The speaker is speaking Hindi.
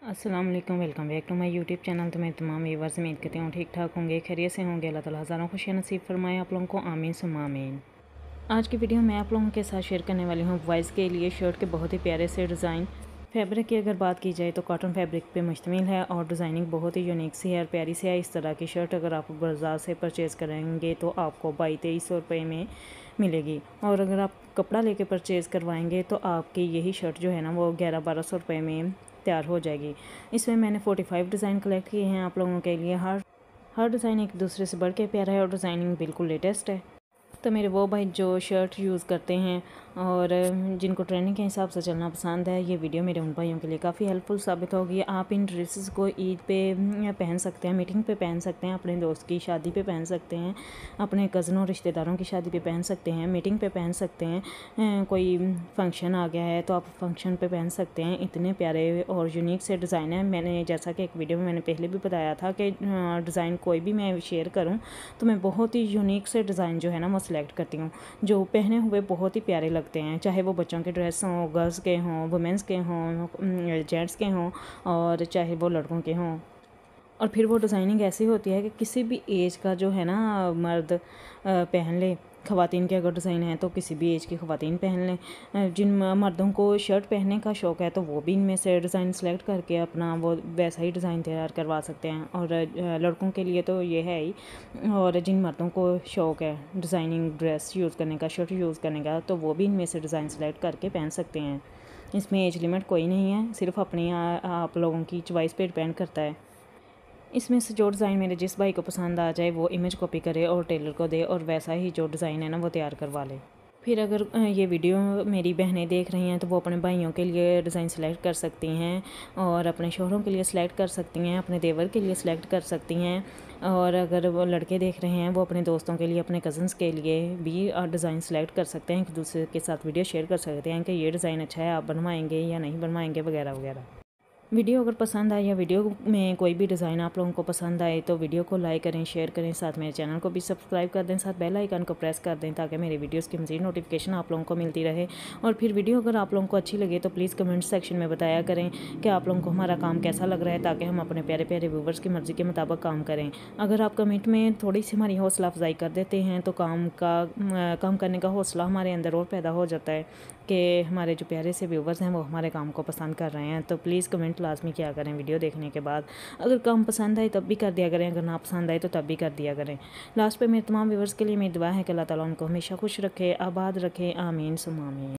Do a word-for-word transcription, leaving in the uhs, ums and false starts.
अस्सलाम वालेकुम, welcome back to my YouTube channel. तो मैं तमाम व्यूअर्स उम्मीद करती हूँ ठीक ठाक होंगे, खैरियत से होंगे। अल्लाह ताला हज़ारों खुशियाँ नसीब फरमाए आप लोगों को, आमीन सुम्मा आमीन। आज की वीडियो में आप लोगों के साथ शेयर करने वाली हूँ बॉयज़ के लिए शर्ट के बहुत ही प्यारे से डिज़ाइन। फैब्रिक की अगर बात की जाए तो कॉटन फैब्रिक पे मुश्तमिल है और डिज़ाइनिंग बहुत ही यूनिक सी है और प्यारी सी है। इस तरह की शर्ट अगर आप बाज़ार से परचेज़ करेंगे तो आपको बाईस तेईस सौ रुपये में मिलेगी, और अगर आप कपड़ा लेके परचेज़ करवाएंगे तो आपकी यही शर्ट जो है ना वो ग्यारह बारह सौ रुपये में तैयार हो जाएगी। इसमें मैंने पैंतालीस डिज़ाइन कलेक्ट किए हैं आप लोगों के लिए। हर हर डिज़ाइन एक दूसरे से बढ़ के प्यारा है और डिज़ाइनिंग बिल्कुल लेटेस्ट है। तो मेरे वो भाई जो शर्ट यूज़ करते हैं और जिनको ट्रेंडिंग के हिसाब से चलना पसंद है, ये वीडियो मेरे उन भाइयों के लिए काफ़ी हेल्पफुल साबित होगी। आप इन ड्रेसेस को ईद पे पहन सकते हैं, मीटिंग पे पहन सकते हैं, अपने दोस्त की शादी पे पहन सकते हैं, अपने कज़नों रिश्तेदारों की शादी पे पहन सकते हैं, मीटिंग पे पहन सकते हैं, कोई फंक्शन आ गया है तो आप फंक्शन पे पहन सकते हैं। इतने प्यारे और यूनिक से डिज़ाइन है। मैंने जैसा कि एक वीडियो में मैंने पहले भी बताया था कि डिज़ाइन कोई भी मैं शेयर करूँ तो मैं बहुत ही यूनिक से डिज़ाइन जो है ना वो सिलेक्ट करती हूँ, जो पहने हुए बहुत ही प्यारे लगते हैं, चाहे वो बच्चों के ड्रेस हों, गर्ल्स के हों, वुमेंस के हों, जेंट्स के हों, और चाहे वो लड़कों के हों। और फिर वो डिज़ाइनिंग ऐसी होती है कि किसी भी एज का जो है ना मर्द पहन ले। ख़वातीन के अगर डिज़ाइन है तो किसी भी एज की ख़वातीन पहन लें। जिन मर्दों को शर्ट पहनने का शौक़ है तो वो भी इनमें से डिज़ाइन सेलेक्ट करके अपना वो वैसा ही डिज़ाइन तैयार करवा सकते हैं, और लड़कों के लिए तो ये है ही। और जिन मर्दों को शौक़ है डिज़ाइनिंग ड्रेस यूज़ करने का, शर्ट यूज़ करने का, तो वो भी इनमें से डिज़ाइन सेलेक्ट करके पहन सकते हैं। इसमें एज लिमिट कोई नहीं है, सिर्फ अपनी आप लोगों की चॉइस पे डिपेंड करता है। इसमें से जो डिज़ाइन मेरे जिस भाई को पसंद आ जाए वो इमेज कॉपी करे और टेलर को दे और वैसा ही जो डिज़ाइन है ना वो तैयार करवा ले। फिर अगर ये वीडियो मेरी बहनें देख रही हैं तो वो अपने भाइयों के लिए डिज़ाइन सेलेक्ट कर सकती हैं, और अपने शोहरों के लिए सिलेक्ट कर सकती हैं, अपने देवर के लिए सिलेक्ट कर सकती हैं। और अगर वो लड़के देख रहे हैं वो अपने दोस्तों के लिए, अपने कज़न्स के लिए भी डिज़ाइन सेलेक्ट कर सकते हैं, एक दूसरे के साथ वीडियो शेयर कर सकते हैं कि ये डिज़ाइन अच्छा है, आप बनवाएंगे या नहीं बनवाएंगे, वगैरह वगैरह। वीडियो अगर पसंद आए या वीडियो में कोई भी डिज़ाइन आप लोगों को पसंद आए तो वीडियो को लाइक करें, शेयर करें, साथ मेरे चैनल को भी सब्सक्राइब कर दें, साथ बेल आइकन को प्रेस कर दें ताकि मेरे वीडियोस की मज़ीद नोटिफिकेशन आप लोगों को मिलती रहे। और फिर वीडियो अगर आप लोगों को अच्छी लगे तो प्लीज़ कमेंट सेक्शन में बताया करें कि आप लोगों को हमारा काम कैसा लग रहा है, ताकि हम अपने प्यारे प्यारे व्यूवर्स की मर्ज़ी के मुताबिक काम करें। अगर आप कमेंट में थोड़ी सी हमारी हौसला अफजाई कर देते हैं तो काम का काम करने का हौसला हमारे अंदर और पैदा हो जाता है कि हमारे जो प्यारे से व्यूवर्स हैं वो हमारे काम को पसंद कर रहे हैं। तो प्लीज़ कमेंट लाजमी किया करें वीडियो देखने के बाद। अगर काम पसंद आए तब भी कर दिया करें, अगर ना पसंद आए तो तब भी कर दिया करें। लास्ट पे मेरे तमाम व्यूवर्स के लिए मेरी दुआ है कि अल्लाह ताला उनको हमेशा खुश रखे, आबाद रखे, आमीन सुम्मा आमीन।